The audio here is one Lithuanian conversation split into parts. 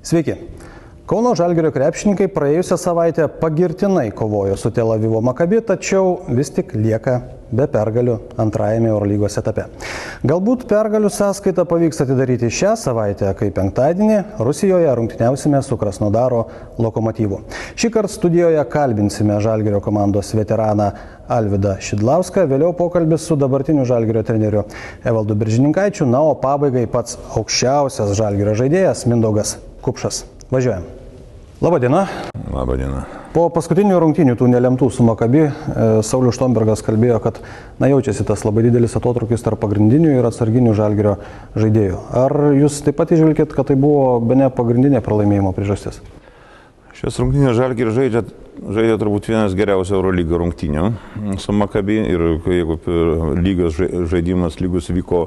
Sveiki. Kauno Žalgirio krepšininkai praėjusią savaitę pagirtinai kovojo su Tel Avivo Maccabi, tačiau vis tik lieka be pergalių antrajame Eurolygos etape. Galbūt pergalių sąskaitą pavyks atidaryti šią savaitę, kai penktadienį Rusijoje rungtyniausime su Krasnodaro Lokomotyvu. Šįkart studijoje kalbinsime Žalgirio komandos veteraną Alvydą Šidlauską, vėliau pokalbis su dabartiniu Žalgirio treneriu Evaldu Beržininkaičiu, na o pabaigai pats aukščiausias Žalgirio žaidėjas Mindaugas Kupšas. Važiuojam. Labadiena. Labadiena. Po paskutinių rungtynių tų nelemtų su Maccabi, Saulius Štombergas kalbėjo, kad jaučiasi tas labai didelis atotrukis tarp pagrindinių ir atsarginių Žalgirio žaidėjų. Ar jūs taip pat įžvelgėt, kad tai buvo bene pagrindinė pralaimėjimo priežastis? Šios rungtynės Žalgiris žaidė turbūt vienas geriausių Eurolygos rungtynių su Maccabi, ir jeigu lygos žaidimas lygus vyko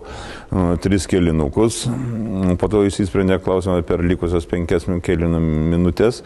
3 kėlinukus, po to įsisprendė klausimą per likusias 5 kėlinų minutės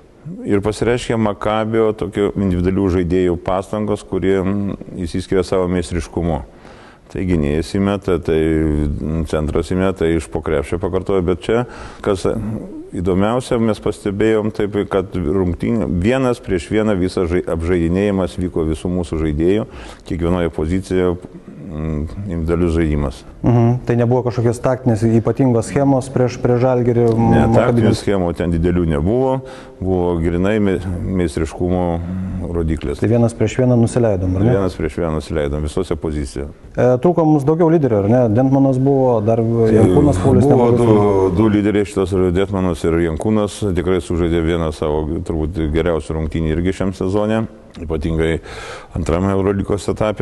ir pasireiškė Maccabio tokių individualių žaidėjų pastangos, kurie įsiskiria savo meistriškumu. Tai gynėjas įmeta, tai centras įmeta, iš po krepšio pakartoja, bet čia, kas įdomiausia, mes pastebėjom taip, kad rungtynė vienas prieš vieną visas apžaidinėjimas vyko visų mūsų žaidėjų, kiekvienoje pozicijoje individualius žaidimas. Tai nebuvo kažkokios taktinės ypatingos schemos prieš Žalgirį? Ne, taktinių schemų ten didelių nebuvo, buvo grinai meistriškumo rodiklės. Tai vienas prieš vieną nusileidom, ar ne? Vienas prieš vieną nusileidom visose pozicijose. Trūko mums daugiau lyderių, ar ne? Dentmanas buvo, dar Jankūnas Paulius. Buvo du lyderiai šitos, Dentmanas ir Jankūnas, tikrai sužaidė vieną savo turbūt geriausių rungtynį irgi šiam sezone, ypatingai antrame Eurolygos etape,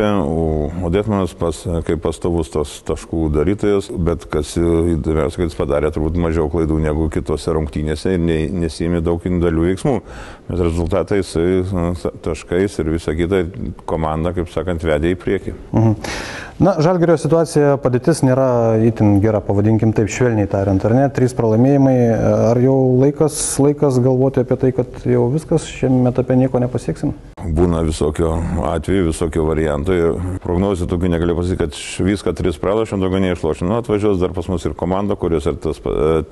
o Dentmanas kaip pastovus tos taškų darytojas, bet kas įdomiausia, kad jis padarė turbūt mažiau klaidų negu kitose rungtynėse ir nesėmė daug individualių veiksmų. Bet rezultatais, taškais ir visą kitą komandą, kaip sakant, vedė į priekį. Na, Žalgirio situacija, padėtis nėra itin gera, pavadinkim taip švelniai tariant, ar ne? 3 pralaimėjimai, ar jau laikas galvoti apie tai, kad jau viskas šiame etape nieko nepasieksim? Būna visokio atveju, visokio variantų. Prognozijų tokių negaliu pasakyti, kad viską 3 pralašėm, daugiau neišlošėm. Nu, atvažiuos dar pas mus ir komanda, kurios ir tas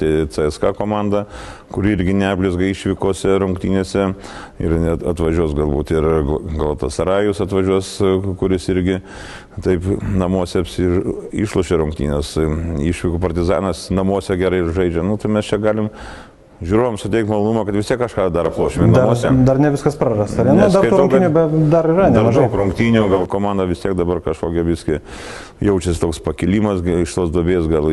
CSK komanda, kuri irgi neblizga išvykose rungtynėse. Ir atvažiuos galbūt ir Galatasarajus atvažiuos, kuris irgi taip namuose išlošė rungtynės. Išvykų Partizanas namuose gerai žaidžia. Nu, tai mes čia galim žiūrovams suteikti malonumą, kad vis tiek kažką dar aplošime namuose. Dar ne viskas prarasta. Dar tų rungtynių dar yra nemažai. Daug rungtynių, gal komanda vis tiek dabar kažkokia viskai jaučiasi toks pakilimas iš tos duobės, gal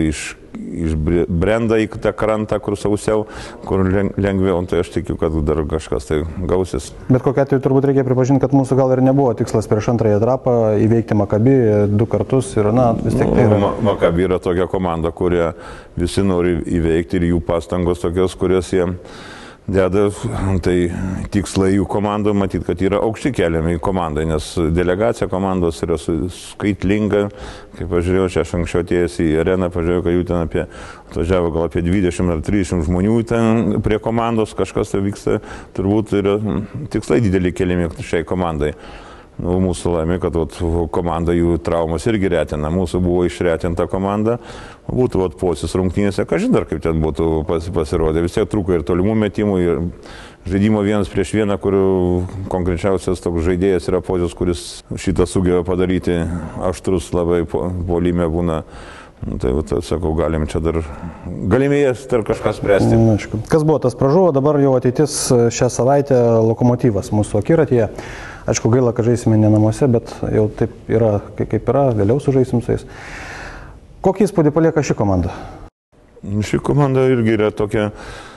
išbrenda į tą krantą, kur sausiau, kur lengviau, tai aš tikiu, kad dar kažkas tai gausis. Bet kokia atveju turbūt reikia pripažinti, kad mūsų gal ir nebuvo tikslas prieš antrąjį etapą įveikti Maccabi 2 kartus ir vis tiek tai yra. Maccabi yra tokia komanda, kurią visi nori įveikti ir jų pastangos tokios, kurios jie deda, tai tikslai jų komandų matyti, kad yra aukšti keliami komandai, nes delegacija komandos yra skaitlinga. Kaip pažiūrėjau, čia aš anksčiau atėjęs į areną, pažiūrėjau, kad jų ten atvažiavo gal apie 20 ar 30 žmonių ten prie komandos, kažkas tai vyksta, turbūt yra tikslai dideli keliami šiai komandai. Nu, mūsų laimė, kad komanda jų traumas irgi retina. Mūsų buvo išretinta komanda. Būtų posis rungtynėse, kažin dar kaip ten būtų pasirodę. Vis tiek trūko ir tolimų metimų, ir žaidimo 1 prieš 1, kur konkrečiausias toks žaidėjas yra pozis, kuris šitą sugeba padaryti. Aštrus labai puolime būna. Tai sakau, galim čia dar galimės dar kažką spręsti. Kas buvo, tas pražuvo, dabar jau ateitis šią savaitę Lokomotyvas mūsų akiratyje. Aišku, gaila, kad žaisime ne namuose, bet jau taip yra, kaip yra, vėliau sužaisim su jais. Kokį įspūdį palieka ši komanda? Ši komanda irgi yra tokia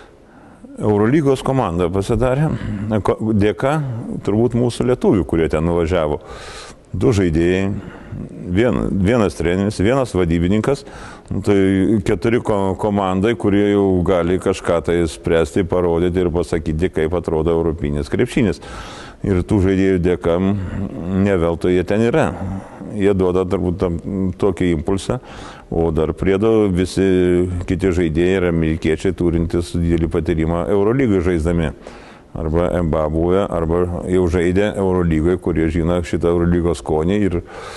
Eurolygos komanda pasidarė. Dėka turbūt mūsų lietuvių, kurie ten nuvažiavo. 2 žaidėjai, vienas treneris, vienas vadybininkas, tai 4 komandai, kurie jau gali kažką tai spręsti, parodyti ir pasakyti, kaip atrodo europinis krepšinis. Ir tų žaidėjų dėka neveltui jie ten yra. Jie duoda turbūt tokį impulsą, o dar priedo visi kiti žaidėjai yra amerikiečiai turintys didelį patyrimą Eurolygai žaisdami. Arba NBA buvę, arba jau žaidė Eurolygoje, kurie žino šitą Eurolygos skonį ir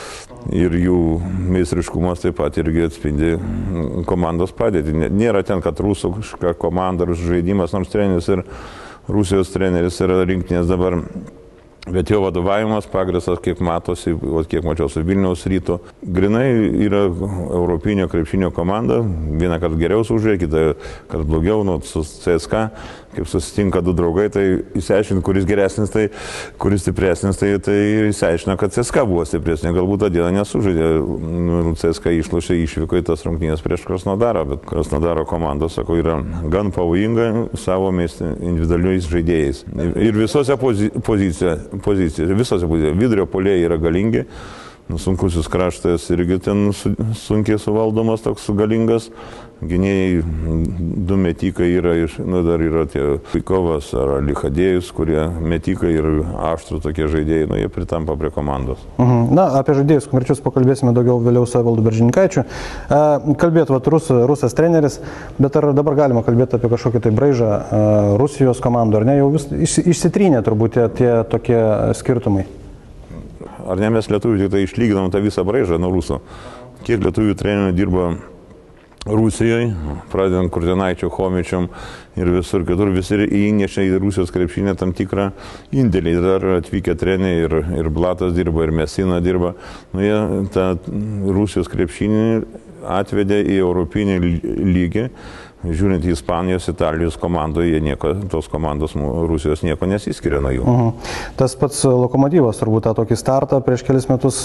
ir jų meistriškumas taip pat irgi atspindi komandos padėtį. Nėra ten, kad rusiška komanda ar žaidimas, nors treneris ir Rusijos treneris yra rinktinės dabar. Bet jo vadovavimas pagrįstas, kiek matosi, kiek mačiau su Vilniaus Rytu, grinai yra europinio krepšinio komanda, vieną kartą geriau sužaidė, kitą kartą blogiau, su CSKA, kaip susitinka du draugai, tai išsiaiškint, kuris geresnis, tai kuris stipresnis, tai išsiaiškina, kad CSKA buvo stipresnė, galbūt tą dieną nesužaidė, CSKA išlošė išvyko į tas rungtynės prieš Krasnodarą, bet Krasnodaro komanda, sakau, yra gan pavojinga savo individualiais žaidėjais. Ir visose visose vidurio puolėjai yra galingi, sunkusis kraštas irgi ten sunkiai suvaldomas, toks galingas, gynėjai du metikai yra, dar yra tie Pikovas ar Lichadėjus, kurie metikai ir aštrų tokie žaidėjai, jie pritampa prie komandos. Na, apie žaidėjus konkrečius pakalbėsime daugiau vėliau su Evaldu Beržininkaičiu. Kalbėtų rusas treneris, bet ar dabar galima kalbėti apie kažkokį tai braižą Rusijos komandų, ar ne? Jau išsitrynė turbūt tie tokie skirtumai. Ar ne mes lietuvių tik tai išlyginam tą visą braižą nuo rusų? Kiek lietuvių trenerių dirba Rusijoje, pradedant Kurtinaičiu, Chomičium ir visur kitur, visi įnešė į Rusijos krepšinę tam tikrą indėlį. Dar atvykę treneriai ir Blatas dirba, ir Mesina dirba. Jie tą Rusijos krepšinį atvedė į europinį lygį. Žiūrint į Ispanijos, Italijos komandoje, tos komandos Rusijos nieko nesiskiria nuo jų. Tas pats Lokomotyvas turbūt tą tokį startą prieš kelis metus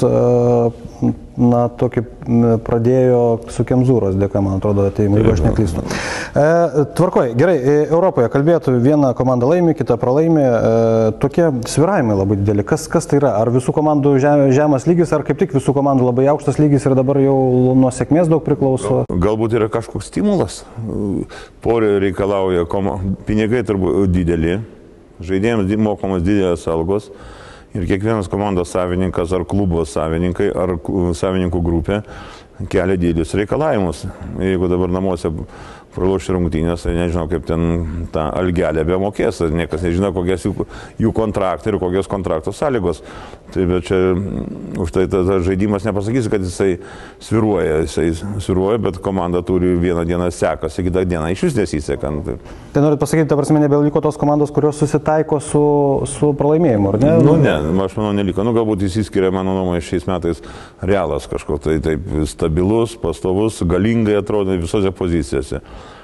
tokį pradėjo su Kemzūros dėka, man atrodo, ateimai, jeigu aš neklystu. Tvarkoj, gerai, Europoje kalbėtų, viena komanda laimi, kita pralaimi, tokie svyravimai labai dideli. Kas tai yra? Ar visų komandų žemas lygis, ar kaip tik visų komandų labai aukštas lygis ir dabar jau nuo sėkmės daug priklauso? Galbūt yra kažkoks stimulas. Porė reikalauja, pinigai turbūt dideli, žaidėjams mokamos didelės algos ir kiekvienas komandos savininkas ar klubo savininkai ar savininkų grupė kelia didelius reikalavimus. Jeigu dabar namuose pralošti rungtynės, tai nežinau, kaip ten tą algelę be mokės, niekas nežino, kokias jų kontraktai ir kokios kontrakto sąlygos. Tai bet čia už tai tas žaidimas nepasakysi, kad jisai sviruoja, bet komanda turi vieną dieną sekasi, kitą dieną iš vis nesiseka. Tai norit pasakyti, ta prasme, nebeliko tos komandos, kurios susitaiko su pralaimėjimu, ar ne? Ne, aš manau, neliko. Galbūt įsiskiria, mano nuomonė, šiais metais Realas kažkoks tai taip stabilus, pastovus, galingai atrodo visose pozicijose.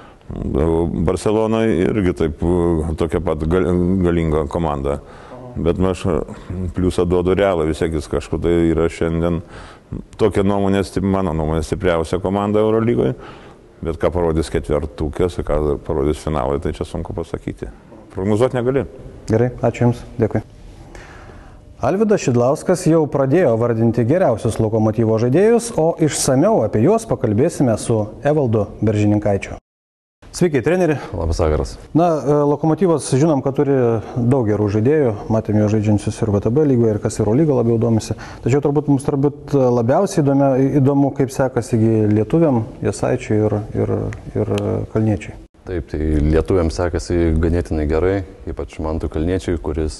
Barcelona irgi taip tokia pat galinga komanda. Bet aš pliusą duodu Realą, vis tiek jis kažkur tai yra šiandien tokia nuomonė, mano nuomonė, stipriausia komanda Eurolygoje. Bet ką parodys ketvirtukės, ką parodys finalai, tai čia sunku pasakyti. Prognozuoti negali. Gerai, ačiū Jums, dėkui. Alvydas Šidlauskas jau pradėjo vardinti geriausius Lokomotyvo žaidėjus, o išsamiau apie juos pakalbėsime su Evaldu Beržininkaičiu. Sveiki, treneri. Labas vakaras. Na, Lokomotyvas žinom, kad turi daug gerų žaidėjų, matėme jo žaidžiančius ir VTB lygoje, ir kas Eurolyga labiau domisi. Tačiau mums labiausiai įdomu, kaip sekasi lietuviam, Jasaičiui ir Kalniečiui. Taip, tai lietuviam sekasi ganėtinai gerai, ypač Mantui Kalniečiui, kuris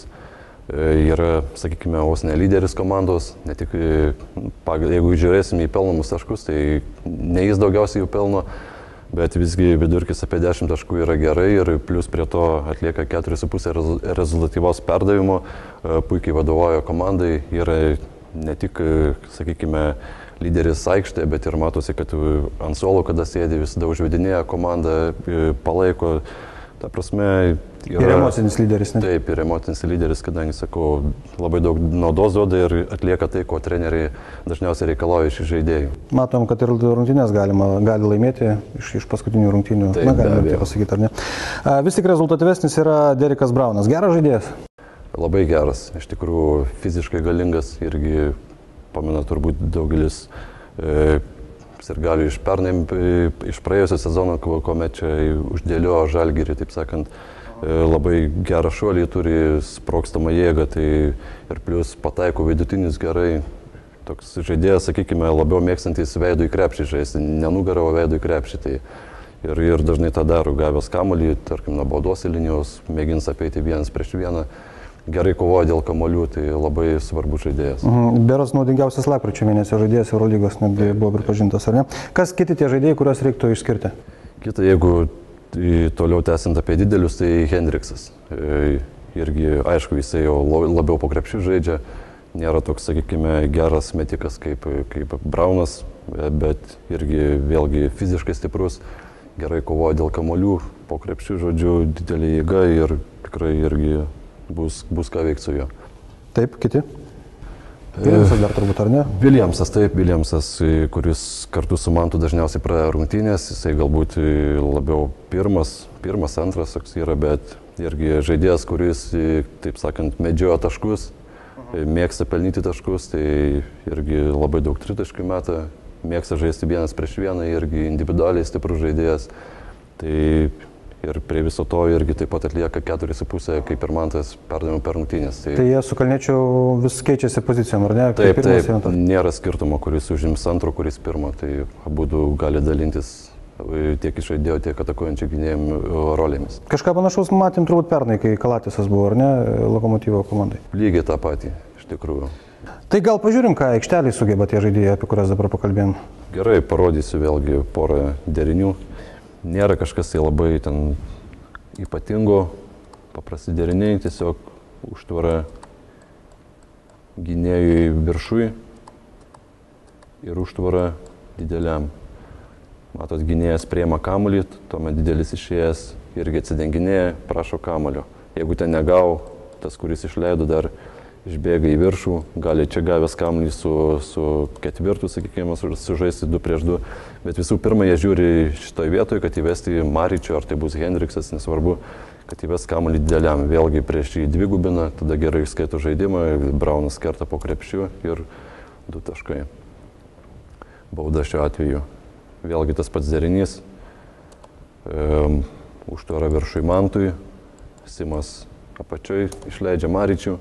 yra, sakykime, vos ne lyderis komandos, ne tik, jeigu žiūrėsim į pelnomus taškus, tai ne jis daugiausiai jų pelno, bet visgi vidurkis apie 10 taškų yra gerai ir plus prie to atlieka 4,5 rezultatyvos perdavimo, puikiai vadovauja komandai, yra ne tik, sakykime, lyderis aikštėje, bet ir matosi, kad ant suolo, kada sėdi, visada užvedinėja komandą, palaiko. Ta prasme, ir emocinis lyderis, ne? Taip, ir emocinis lyderis, kadangi, sakau, labai daug naudos duoda ir atlieka tai, ko treneriai dažniausiai reikalauja iš žaidėjų. Matom, kad ir rungtynės gali laimėti iš paskutinių rungtynių. Taip, galime tai pasakyti, ar ne? Vis tik rezultatyvesnis yra Derikas Braunas. Geras žaidėjas? Labai geras. Iš tikrųjų, fiziškai galingas irgi, pamena turbūt daugelis sirgalių iš pernai, iš praėjusio sezono, kuomet čia uždėliojo Žalgirį, taip sakant, labai gerą šuolį turi, sprogstamą jėgą, tai ir plus pataiko vidutinis gerai. Toks žaidėjas, sakykime, labiau mėgstantis veidų į krepšį žaisti, ne nugarą, o veidų į krepšį. Tai ir dažnai tą daro, gavęs kamuolį, tarkim, nuo baudos linijos, mėgins apeiti vienas prieš vieną. gerai kovoja dėl kamuolių, tai labai svarbus žaidėjas. Beras naudingiausias lapkričio mėnesio žaidėjas Eurolygos netgi buvo pripažintas, ar ne? Kas kiti tie žaidėjai, kuriuos reiktų išskirti? Kita, jeigu toliau tęsiant apie didelius, tai Hendriksas. Irgi, aišku, jisai jau labiau po krepšių žaidžia, nėra toks, sakykime, geras metikas kaip Braunas, bet irgi vėlgi fiziškai stiprus, gerai kovoja dėl kamuolių, po krepšių, žodžiu, didelė jėga ir tikrai irgi bus ką veikti su juo. Taip, kiti? Williamsas dar turbūt, ar ne? Williamsas, kuris kartu su Mantu dažniausiai pradeda rungtynės, jisai galbūt labiau pirmas, antras toks yra, bet irgi žaidėjas, kuris, taip sakant, medžioja taškus, mėgsta pelnyti taškus, tai irgi labai daug tritaškių meta, mėgsta žaisti vienas prieš vieną, irgi individualiai stiprus žaidėjas. Tai ir prie viso to irgi taip pat atlieka 4,5 kaip ir Mantas perdavimų per rungtynės. Tai jie su Kalniečiu vis keičiasi pozicijom, ar ne? Taip, nėra skirtumo, kuris užims antro, kuris pirmo, tai abudu gali dalintis tiek iš žaidėjo, tiek atakuojančių gynėjų rolėmis. Kažką panašaus matėm turbūt pernai, kai Kalatisas buvo, ar ne, Lokomotyvo komandai? Lygiai tą patį, iš tikrųjų. Tai gal pažiūrim, ką aikštelį sugeba tie žaidėjai, apie kurias dabar pakalbėjom. Gerai, parodysiu vėlgi porą derinių. Nėra kažkas tai labai ten ypatingo, paprasti deriniai, tiesiog užtvara gynėjui viršui ir užtvara dideliam. Matot, gynėjas priima kamuolį, tuomet didelis išėjęs irgi atsidenginėja, prašo kamuolio. Jeigu ten negau, tas, kuris išleido, dar išbėga į viršų, gali čia gavęs kamuolį su ketvirtu, sakykime, sužaisti 2 prieš 2. Bet visų pirma, jie žiūri šitoje vietoje, kad įvesti Maričio, ar tai bus Hendriksas, nesvarbu, kad įves kamuolį dideliam. Vėlgi prieš jį dvigubina, tada gerai išskaito žaidimą, Braunas kerta po krepšiu ir 2 taškai. Bauda šiuo atveju. Vėlgi tas pats derinys. Užtvara viršui Mantui, Simas apačioj išleidžia Maričių.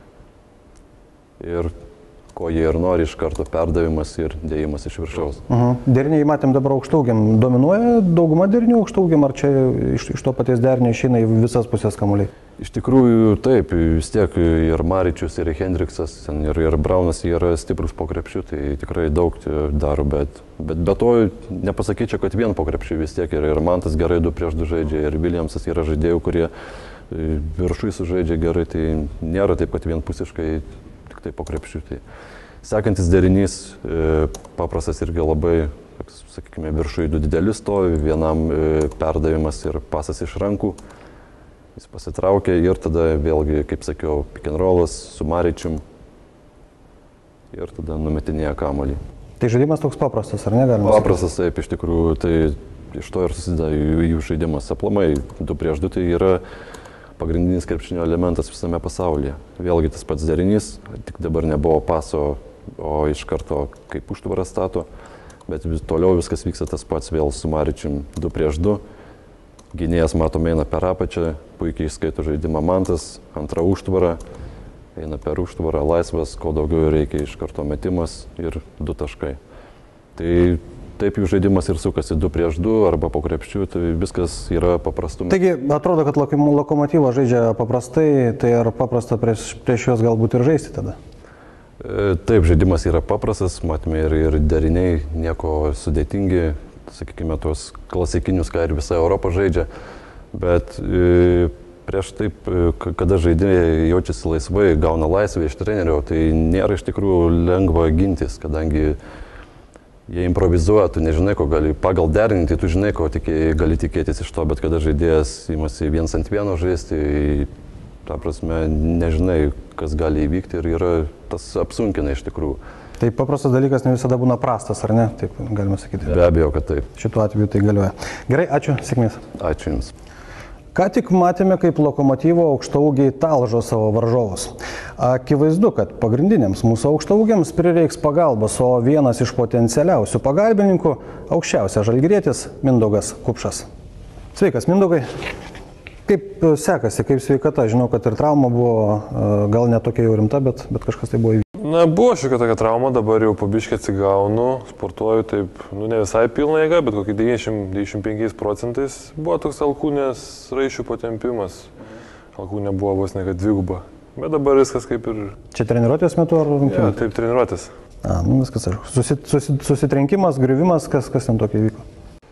Ir ko jie ir nori, iš karto perdavimas ir dėjimas iš viršaus. Deriniai matėm dabar aukštaugiam. Dominuoja dauguma derinių aukštaugiam, ar čia iš to paties derinio išeina į visas pusės kamuoliai? Iš tikrųjų taip, vis tiek ir Maričius, ir Hendriksas, ir Braunas yra stiprus po krepšiu, tai tikrai daug daro, bet be to nepasakyčiau, kad vien po krepšiu vis tiek ir Mantas gerai 2 prieš 2 žaidžia, ir Williamsas yra žaidėjų, kurie viršui sužaidžia gerai, tai nėra taip, kad vienpusiškai tik tai po krepšiu. Tai sekantis derinys, paprastas irgi labai, sakykime, viršui 2 dideli stovi, vienam perdavimas ir pasas iš rankų. Jis pasitraukia ir tada vėlgi, kaip sakiau, pick and rollas su Maričium ir tada numetinėja kamuolį. Tai žaidimas toks paprastas, ar ne? Paprastas, taip, iš tikrųjų, tai iš to ir susideda jų žaidimas. Aplamai 2 prieš 2 tai yra pagrindinis krepšinio elementas visame pasaulyje. Vėlgi tas pats derinys, tik dabar nebuvo paso, o iš karto kaip užtvarą stato, bet toliau viskas vyksta tas pats vėl su Maričium 2 prieš 2. Gynėjas, matom, eina per apačią, puikiai išskaito žaidimą Mantas, antra užtvara, eina per užtvarą, laisvas, ko daugiau reikia, iš karto metimas ir 2 taškai. Tai taip jų žaidimas ir sukasi 2 prieš 2 arba po krepšių, tai viskas yra paprastumas. Taigi, atrodo, kad Lokomotyvas žaidžia paprastai, tai ar paprasta prieš juos galbūt ir žaisti tada? Taip, žaidimas yra paprastas, matome ir deriniai, nieko sudėtingi. Sakykime, tuos klasikinius, ką ir visa Europa žaidžia, bet prieš taip, kada žaidėjai jaučiasi laisvai, gauna laisvę iš trenerio, tai nėra iš tikrųjų lengva gintis, kadangi jie improvizuoja, tu nežinai, ko gali, pagal derinį, tai tu žinai, ko gali tikėtis iš to, bet kada žaidėjas imasi 1 ant 1 žaisti, ta prasme, nežinai, kas gali įvykti ir yra, tas apsunkina iš tikrųjų. Tai paprastas dalykas ne visada būna prastas, ar ne? Taip galima sakyti. Be abejo, kad taip. Šituo atveju tai galioja. Gerai, ačiū, sėkmės. Ačiū Jums. Ką tik matėme, kaip Lokomotyvo aukštaūgiai talžo savo varžovus. Akivaizdu, kad pagrindiniams mūsų aukštaūgiams prireiks pagalbos, o vienas iš potencialiausių pagalbininkų - aukščiausias žalgirietis Mindaugas Kupšas. Sveikas, Mindaugai. Kaip sekasi, kaip sveikata? Žinau, kad ir trauma buvo, gal netokia jau rimta, bet kažkas tai buvo įvykti. Na, buvo šiokia tokia trauma, dabar jau po biškį atsigaunu, sportuoju taip, ne visai pilna jėga, bet kokį 90-95%. Buvo toks alkūnės raiščių patempimas. Alkūnė buvo vos ne kad 2. Bet dabar viskas kaip ir... Čia treniruotės metu ar rungtynių? Ja, taip, treniruotės. Viskas, aišku. Susitrenkimas, griuvimas, kas ten tokio įvyko?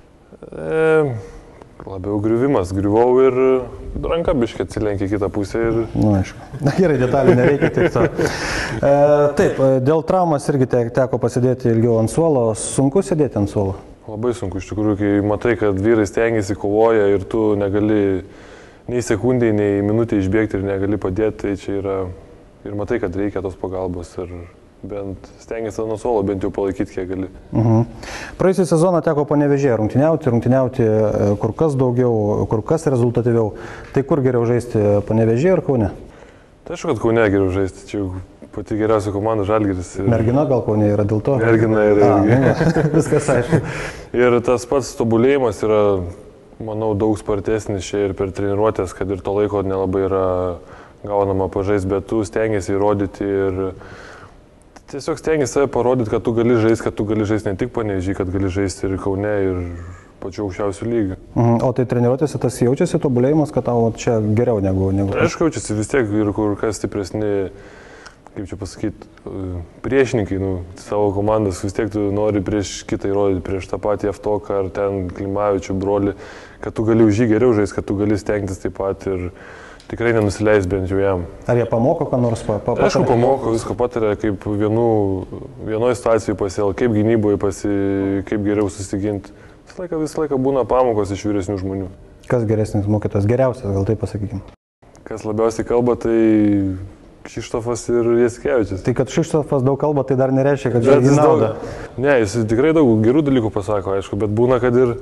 Labiau griuvimas. Griuvau ir ranka biškai atsilenkė kitą pusę ir... Aišku. Gerai, detalių nereikia tik to. Taip, dėl traumas irgi teko pasidėti ilgiau ant suolo. Sunku sėdėti ant suolo? Labai sunku, iš tikrųjų, kai matai, kad vyrai stengiasi, kovoja ir tu negali nei sekundai, nei minutė išbėgti ir negali padėti, tai čia yra... Ir matai, kad reikia tos pagalbos ir bent stengiasi nuo suolo bent jau palaikyti, kiek gali. Praėjusią sezoną teko Panevėžyje rungtyniauti kur kas daugiau, kur kas rezultatyviau. Tai kur geriau žaisti, Panevėžyje ar Kaune? Tai aišku, kad Kaune geriau žaisti, čia pati geriausia komanda Žalgiris. Mergina gal Kaune yra dėl to? Mergina yra irgi. Viskas aišku. Ir tas pats tobulėjimas yra, manau, daug spartesnis čia ir per treniruotės, kad ir to laiko nelabai yra gaunama pažaisti, bet tu stengiasi įrodyti ir tiesiog stengiasi save parodyti, kad tu gali žaisti ne tik Panevėžyje, kad gali žaisti ir Kaune, ir pačiu aukščiausiu lygiu. O tai treniruotėse tas jaučiasi tobulėjimas, kad tau čia geriau negu... Aišku, jaučiasi vis tiek ir kur kas stipresni, kaip čia pasakyti, priešininkai, savo komandas vis tiek tu nori prieš kitą įrodyti, prieš tą patį Jeftoką ar ten Klimavičių brolį, kad tu gali už jį geriau žaisti, kad tu gali stengtis taip pat ir tikrai nenusileis bent jau jam. Ar jie pamoko, ką nors patarė? Aišku, pamoko, visko patarė, kaip vienoje situacijoje pasiel, kaip gynyboje kaip geriau susiginti. Visą laiką būna pamokos iš vyresnių žmonių. Kas geresnis mokytojas? Geriausias, gal taip pasakykime. Kas labiausiai kalba, tai Kšištofas ir Jasikevičius. Tai kad Kšištofas daug kalba, tai dar nereiškia, kad jis nauda. Ne, jis tikrai daug gerų dalykų pasako, aišku, bet būna, kad ir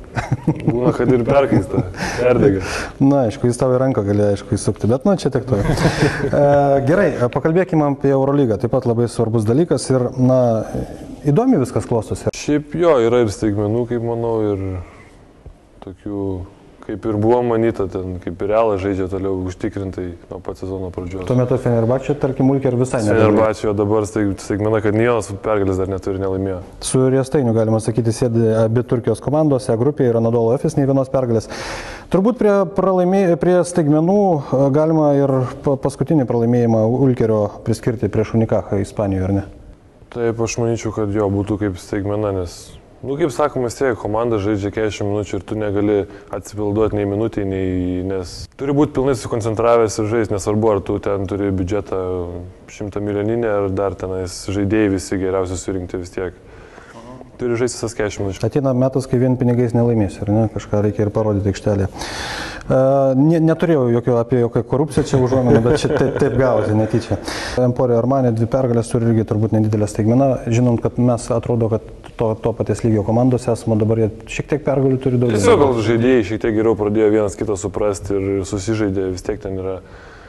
perkaista, perdega. Na, aišku, jis tavo į ranką gali, aišku, įsukti, bet čia tik to. Gerai, pakalbėkime apie Eurolygą. Taip pat labai svarbus dalykas ir, įdomi viskas klostosi. Šiaip jo, yra ir staigmenų, kaip manau, ir tokių, kaip ir buvo manyta, ten kaip ir Realas žaidžia toliau užtikrintai nuo pat sezono pradžios. Tuo metu Fenerbahčė, tarkim, Ulker visai nedalyvauja. Fenerbahčė dabar staigmena, kad nei vienas pergalės dar neturi, nelaimėjo. Su Riestainiu, galima sakyti, sėdi abi Turkijos komandos, grupėje yra Anadolu Efes, nei vienos pergalės. Turbūt prie staigmenų galima ir paskutinį pralaimėjimą Ulkerio priskirti prieš Unikachą Ispanijoje, ar ne? Taip, aš manyčiau, kad jo būtų kaip staigmena, nes kaip sakoma, vis tiek komanda žaidžia 40 minučių ir tu negali atsipilduoti nei minutį, nes turi būti pilnai susikoncentravęs ir žaisti, nesvarbu, ar tu ten turi biudžetą 100 milijoninę, ar dar tenais žaidėjai visi geriausi surinkti vis tiek. Turi žaisti visas 40 minučių. Ateina metas, kai vien pinigais nelaimės, ar ne? Kažką reikia ir parodyti aikštelėje. Neturėjau apie jokią korupciją čia užuomenę, bet čia taip gavosi, netyčia. Emporio Armani 2 pergalės turi irgi turbūt nedidelę staigmeną, žinant, kad mes atrodo, kad to paties lygio komandos esame, dabar jie šiek tiek pergalių turi daugiau. Tiesiog gal žaidėjai šiek tiek geriau pradėjo vienas kitą suprasti ir susižaidė, vis tiek ten yra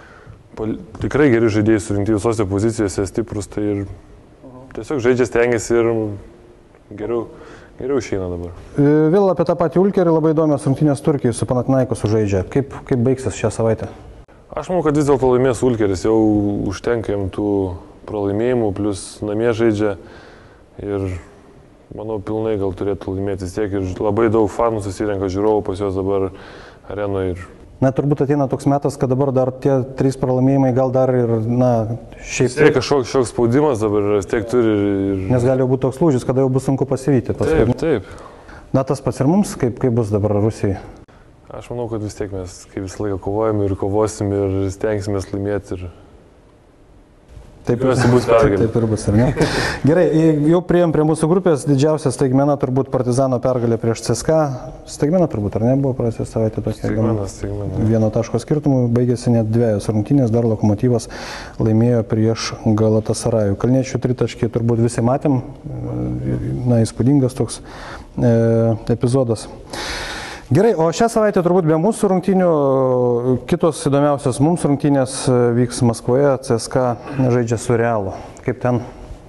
tikrai geri žaidėjai surinkti visose pozicijose, stiprus, tai ir tiesiog žaidžia, stengiasi ir geriau išeina dabar. Vėl apie tą patį Ulkerį, labai įdomios rungtynės Turkijai su Panathinaikos žaidžia. Kaip baigsis šią savaitę? Aš manau, kad vis dėlto laimės Ulkeris, jau užtenka jam tų pralaimėjimų, plus namie žaidžia ir manau pilnai gal turėtų laimėti vis tiek ir labai daug fanų susirenka žiūrovų pas juos dabar arenoje. Turbūt ateina toks metas, kad dabar dar tie 3 pralaimėjimai gal dar ir, šiaip... Tai kažkoks spaudimas dabar vis tiek turi ir... Nes gali būti toks lūžis, kada jau bus sunku pasivyti. Taip. Tas pats ir mums, kaip bus dabar Rusijai? Aš manau, kad vis tiek mes kaip visą laiką kovojame ir kovosim ir stengsime laimėti ir... Taip ir bus, ar ne? Gerai, jau priėjom prie mūsų grupės, didžiausia staigmena turbūt Partizano pergalė prieš CSKA. Staigmena turbūt, ar ne, buvo praėjusią savaitę tokia? Staigmena. 1 taško skirtumų, baigėsi net 2 rungtynės, dar Lokomotyvas laimėjo prieš Galatasarajų. Kalniečių 3 taškai turbūt visi matėm, įspūdingas toks epizodas. Gerai, o šią savaitę turbūt be mūsų rungtynių, kitos įdomiausios mums rungtynės vyks Maskvoje, CSKA žaidžia su Realu. Kaip ten?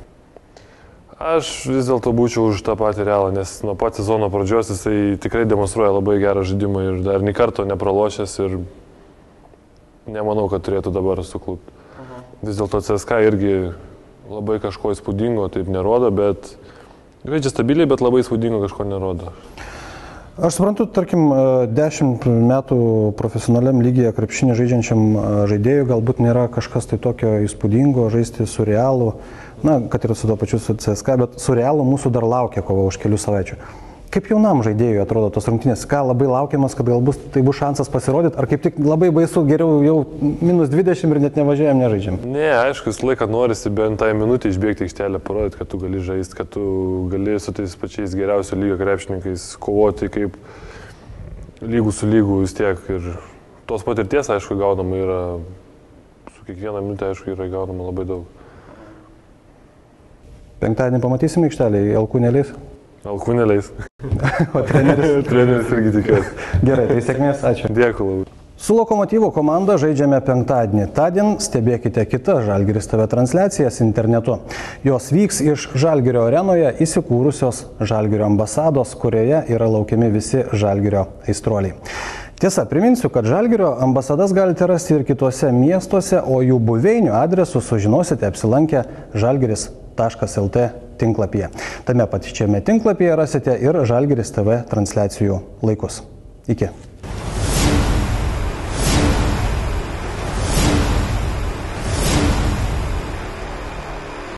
Aš vis dėlto būčiau už tą patį Realą, nes nuo pat sezono pradžios jisai tikrai demonstruoja labai gerą žaidimą ir dar nei karto nepralošęs ir nemanau, kad turėtų dabar suklupti. Vis dėlto CSKA irgi labai kažko įspūdingo taip nerodo, bet žaidžia stabiliai, bet labai įspūdingo kažko nerodo. Aš suprantu, tarkim, 10 metų profesionaliam lygyje krepšinį žaidžiančiam žaidėjui galbūt nėra kažkas tai tokio įspūdingo žaisti su Realu, na, kad ir su to pačiu su CSKA, bet su Realu mūsų dar laukia kova už kelių savaičių. Kaip jaunam žaidėjui atrodo tos rungtynės? Ką labai laukiamas, kad galbūt tai bus šansas pasirodyti, ar kaip tik labai baisu, geriau jau -20 ir net nevažiuojam, nežaidžiam? Ne, aišku, visą laiką norisi bent tą minutę išbėgti aikštelę, parodyti, kad tu gali žaisti, kad tu gali su tais pačiais geriausio lygio krepšininkais kovoti kaip lygų su lygų vis tiek. Ir tos patirties, aišku, gaunama yra, su kiekviena minutė, aišku, yra gaunama labai daug. Penktadienį pamatysime aikštelėje, Alkūnėliais? Alkūnėliais. O treneris? Treneris irgi tikiuosi. Gerai, tai sėkmės, ačiū. Dėkui labai. Su Lokomotyvo komanda žaidžiame penktadienį. Tądien stebėkite kitas Žalgiris TV transliacijas internetu. Jos vyks iš Žalgirio arenoje įsikūrusios Žalgirio ambasados, kurioje yra laukiami visi Žalgirio aistruoliai. Tiesa, priminsiu, kad Žalgirio ambasadas galite rasti ir kitose miestuose, o jų buveinių adresus sužinosite apsilankę žalgiris.lt tinklapyje. Tame pačiame tinklapyje rasite ir Žalgiris TV transliacijų laikus. Iki.